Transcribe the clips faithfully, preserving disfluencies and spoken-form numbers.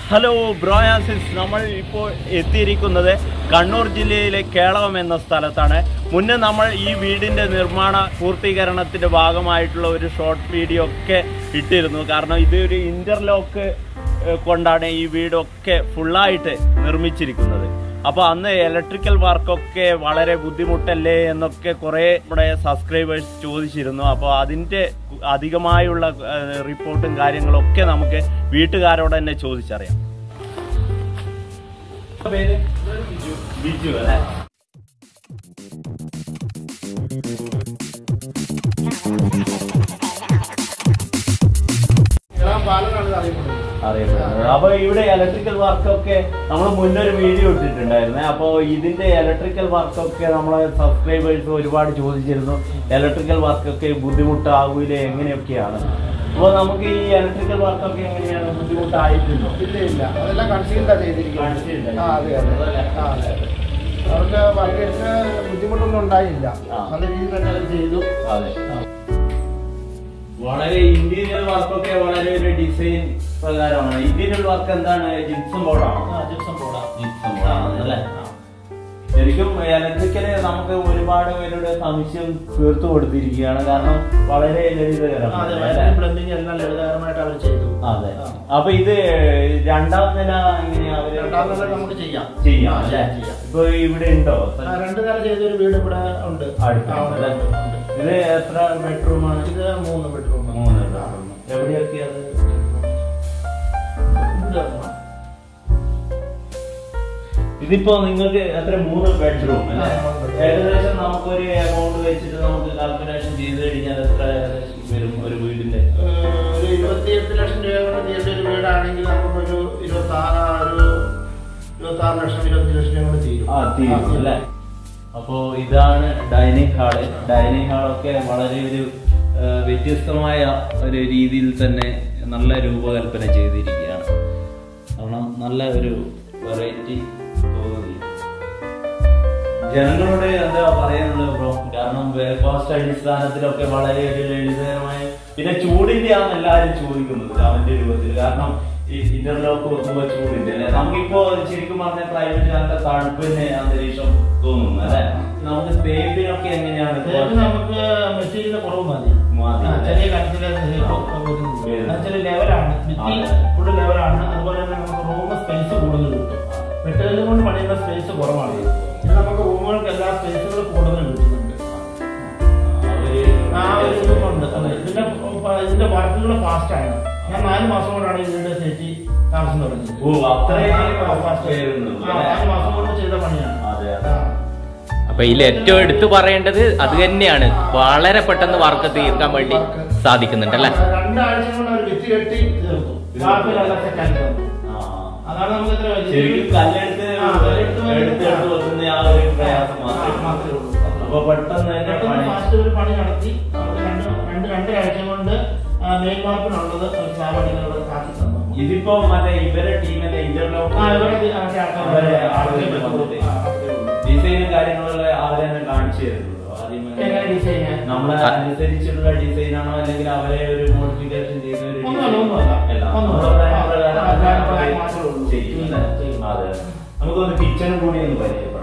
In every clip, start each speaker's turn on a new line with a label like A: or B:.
A: Hello ബ്രോയാൻസിസ്, നമ്മൾ ഇപ്പോൾ എത്തിയിരിക്കുന്നത് കണ്ണൂർ ജില്ലയിലെ കേളകം എന്ന സ്ഥലത്താണ്. മുന്നേ നമ്മൾ ഈ വീടിൻ്റെ നിർമ്മാണ പൂർത്തീകരണത്തിൻ്റെ ഭാഗമായിട്ടുള്ള ഒരു ഷോർട്ട് വീഡിയോ ഒക്കെ ഇട്ടിരുന്നു. കാരണം ഇതൊരു ഇൻ്റർലോക്ക് കൊണ്ടാണ് ഈ വീടൊക്കെ ഫുള്ളായിട്ട് നിർമ്മിച്ചിരിക്കുന്നത്. അപ്പോൾ അന്ന് ഇലക്ട്രിക്കൽ വർക്കൊക്കെ വളരെ ബുദ്ധിമുട്ടല്ലേ എന്നൊക്കെ കുറേ നമ്മുടെ സബ്സ്ക്രൈബേഴ്സ് ചോദിച്ചിരുന്നു. അപ്പോൾ അതിൻ്റെ അധികമായുള്ള റിപ്പോർട്ടും കാര്യങ്ങളൊക്കെ നമുക്ക് വീട്ടുകാരോട് തന്നെ ചോദിച്ചറിയാം. പേര് ബിജു അല്ലേ? അറിയപ്പെടുന്നത്. അപ്പൊ ഇവിടെ ഇലക്ട്രിക്കൽ വർക്കൊക്കെ നമ്മൾ മുന്നൊരു വീഡിയോ ഇട്ടിട്ടുണ്ടായിരുന്നേ. അപ്പോൾ ഇതിന്റെ ഇലക്ട്രിക്കൽ വർക്കൊക്കെ നമ്മളെ സബ്സ്ക്രൈബേഴ്സ് ഒരുപാട് ചോദിച്ചിരുന്നു. ഇലക്ട്രിക്കൽ വർക്കൊക്കെ ബുദ്ധിമുട്ടാകൂലേ, എങ്ങനെയൊക്കെയാണ്? അപ്പോൾ നമുക്ക് ഈ ഇലക്ട്രിക്കൽ വർക്കൊക്കെ എങ്ങനെയാണ്, ബുദ്ധിമുട്ടായിട്ടുണ്ടോ?
B: ഇല്ല ഇല്ല, അതെല്ലാം കൺസീൽഡാണ് ചെയ്തിരിക്കുന്നത്. അവർക്ക് വർക്കേഴ്സിന് ബുദ്ധിമുട്ടൊന്നും ഉണ്ടായില്ല, നല്ല രീതിയിൽ തന്നെ അത് ചെയ്തു.
A: അതെ, വളരെ ഇന്റീരിയർ വർക്കൊക്കെ വളരെ ഒരു ഡിസൈൻ പ്രകാരമാണ്. ഇന്റീരിയർ വർക്ക് എന്താണ്? ജിപ്സം ബോർഡാണ്. ജിപ്സം ബോർഡാണ് ജിപ്സം ബോർഡാണ് അല്ലേ? ശരിക്കും ഇലക്ട്രിക്കല് നമുക്ക് ഒരുപാട് പേരുടെ സംശയം തീർത്തു കൊടുത്തിരിക്കുകയാണ്. കാരണം വളരെ ലളിതകരമാണ്,
B: ബ്ലെൻഡിങ് എല്ലാം ലളിതകരമായിട്ട് അവർ ചെയ്തു.
A: അതെ. അപ്പൊ ഇത് രണ്ടാം നില എങ്ങനെയാ?
B: രണ്ടാം നില നമുക്ക് ചെയ്യാം
A: ചെയ്യാം അല്ലേ? ഇപ്പൊ ഇവിടെ ഉണ്ടോ?
B: രണ്ട് നില ചെയ്തൊരു വീട് ഇവിടെ ഉണ്ട്.
A: ഇത് എത്ര ബെഡ്റൂമാണ്?
B: ഇത് മൂന്ന് ബെഡ്റൂം.
A: മൂന്ന് ബെഡ്റൂം. എവിടെയൊക്കെയാണ്? ഇതിപ്പോ നിങ്ങൾക്ക് എത്ര? മൂന്ന് ബെഡ്റൂം അല്ലേ? ഏകദേശം നമുക്കൊരു എമൗണ്ട് വെച്ചിട്ട് നമുക്ക് കാൽക്കുലേഷൻ ചെയ്ത് കഴിഞ്ഞാൽ എത്ര വരും ഒരു വീടിന്റെ?
B: ഒരു ഇരുപത്തിയെട്ട് ലക്ഷം രൂപ കൊണ്ട് ചെയ്ത ഒരു വീടാണെങ്കിൽ നമുക്കൊരു ഇരുപത്തി ആറ് ഒരു ഇരുപത്തി ആറ് ലക്ഷം ഇരുപത്തി ലക്ഷം രൂപ കൊണ്ട് തീരും.
A: ആ തീരും അല്ലേ? അപ്പോ ഇതാണ് ഡൈനിങ് ഹാള്. ഡൈനിങ് ഹാളൊക്കെ വളരെ ഒരു വ്യത്യസ്തമായ ഒരു രീതിയിൽ തന്നെ നല്ല രൂപകൽപ്പന ചെയ്തിരിക്കുകയാണ്. കാരണം നല്ല ഒരു വെറൈറ്റി തോന്നി. ജനങ്ങളോട് എന്താ പറയാനുള്ളത് ബ്രോ? കാരണം കോസ്റ്റ് അടിസ്ഥാനത്തിലൊക്കെ വളരെ ഒരു ലളിതമായ, പിന്നെ ചൂടിന്റെ ആണ് എല്ലാവരും ചോദിക്കുന്നത് അവന്റെ രൂപത്തിൽ. കാരണം ഈ ഇന്റർലോക്ക് വെക്കുമ്പോ ചൂടിന്റെ അല്ലെ? നമുക്കിപ്പോ ശരിക്കും പറഞ്ഞ ക്ലൈമറ്റ് നല്ല തണുപ്പിന്റെ അന്തരീക്ഷം തോന്നുന്നു അല്ലെ? നമുക്ക് തേപ്പിനൊക്കെ എങ്ങനെയാണ്?
B: നമുക്ക് മെറ്റീരിയൽ കുറവ് മതി. ചെറിയ കണക്കിലെ ലെവലാണ്, ഫുള്ള് ലെവലാണ്. അതുപോലെ തന്നെ നമുക്ക് റൂം സ്പേസ് കൂടുതൽ കിട്ടും. മെറ്റീരിയൽ കൊണ്ട് പണിയുന്ന സ്പേസ് കുറവാണ്. ഇത് നമുക്ക് റൂമുകൾക്ക് എല്ലാ സ്പേസുകളും കൂടുതൽ കിട്ടുന്നുണ്ട്. ആ ഒരു ഇതുകൊണ്ട് ഇതിന്റെ ഇതിന്റെ വർക്കുകൾ ഫാസ്റ്റ് ആണ്. ഞാൻ നാല് മാസം കൊണ്ടാണ് ഇതിന്റെ സെറ്റി താമസം തുടങ്ങിയത്. നാല് മാസം കൊണ്ട് ചെയ്ത പണിയാണ്.
C: അപ്പൊ ഇതിൽ ഏറ്റവും എടുത്തു പറയേണ്ടത് അത് തന്നെയാണ്. വളരെ പെട്ടെന്ന് വർക്ക് തീർക്കാൻ വേണ്ടി സാധിക്കുന്നുണ്ട് അല്ലെ?
B: രണ്ടാഴ്ച കൊണ്ട് അവർ വിറ്റ് കെട്ടി തീർത്തു. അതാണ് നമുക്ക് ഇത്ര ഫാസ്റ്റ് ഒരു പണി നടത്തി. രണ്ട് രണ്ടാഴ്ച കൊണ്ട് മെയിൻ വാർപ്പിനുള്ളത് സ്ലാബടികളുടെ ആക്കി തന്നു.
A: ഇതിപ്പോ മറ്റേ ഇവരെ ടീമിന്റെ ഇന്റർലോക്ക് ഡിസൈനും കാര്യങ്ങളൊക്കെ അവരെ തന്നെ കാണിച്ചു തരുന്നുള്ളൂ. നമ്മളെ അനുസരിച്ചുള്ള ഡിസൈൻ ആണോ അല്ലെങ്കിൽ അവരെ ഒരു മോഡിഫിക്കേഷൻ ചെയ്ത ഒരു അതെ. നമുക്കൊന്ന് കിച്ചണും കൂടി ഒന്ന് പരിചയപ്പെടാം.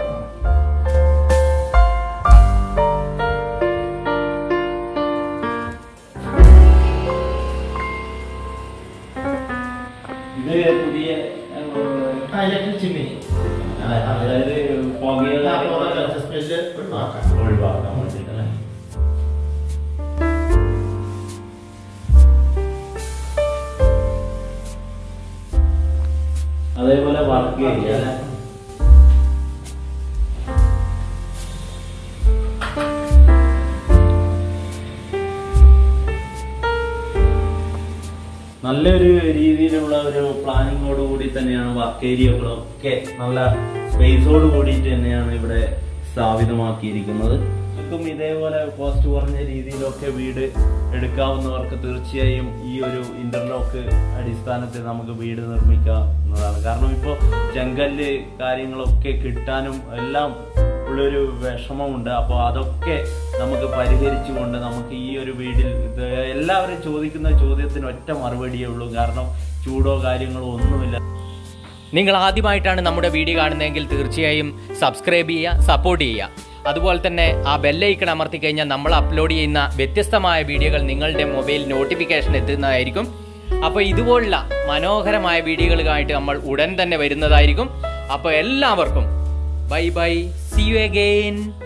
A: ഇത് പുതിയ
B: ചിമ്മിനി,
A: അതായത് ഒഴിവാക്കാൻ വേണ്ടിട്ടല്ലേ? അതേപോലെ വർക്ക് ഏരിയ അല്ലെ? നല്ലൊരു രീതിയിലുള്ള ഒരു പ്ലാനിങ്ങോട് കൂടി തന്നെയാണ് വർക്ക് ഏരിയകളൊക്കെ നല്ല സ്പേസോട് കൂടിയിട്ട് തന്നെയാണ് ഇവിടെ സ്ഥാപിതമാക്കിയിരിക്കുന്നത്. ഇതും ഇതേപോലെ കോസ്റ്റ് കുറഞ്ഞ രീതിയിലൊക്കെ വീട് എടുക്കാവുന്നവർക്ക് തീർച്ചയായും ഈ ഒരു ഇന്റർലോക്ക് അടിസ്ഥാനത്തിൽ നമുക്ക് വീട് നിർമ്മിക്കാവുന്നതാണ്. കാരണം ഇപ്പോൾ ചെങ്കല്ല് കാര്യങ്ങളൊക്കെ കിട്ടാനും എല്ലാം ഉള്ളൊരു വിഷമമുണ്ട്. അപ്പോൾ അതൊക്കെ നമുക്ക് പരിഹരിച്ചുകൊണ്ട് നമുക്ക് ഈ ഒരു വീട്ടിൽ എല്ലാവരും ചോദിക്കുന്ന ചോദ്യത്തിന് ഒറ്റ മറുപടിയേ ഉള്ളൂ. കാരണം ചൂടോ കാര്യങ്ങളോ ഒന്നുമില്ല.
C: നിങ്ങൾ ആദ്യമായിട്ടാണ് നമ്മുടെ വീഡിയോ കാണുന്നതെങ്കിൽ തീർച്ചയായും സബ്സ്ക്രൈബ് ചെയ്യുക, സപ്പോർട്ട് ചെയ്യുക. അതുപോലെ തന്നെ ആ ബെല്ലൈക്കൺ അമർത്തി കഴിഞ്ഞാൽ നമ്മൾ അപ്ലോഡ് ചെയ്യുന്ന വ്യത്യസ്തമായ വീഡിയോകൾ നിങ്ങളുടെ മൊബൈൽ നോട്ടിഫിക്കേഷൻ എത്തുന്നതായിരിക്കും. അപ്പോൾ ഇതുപോലുള്ള മനോഹരമായ വീഡിയോകളുമായിട്ട് നമ്മൾ ഉടൻ തന്നെ വരുന്നതായിരിക്കും. അപ്പോൾ എല്ലാവർക്കും bye bye, see you again.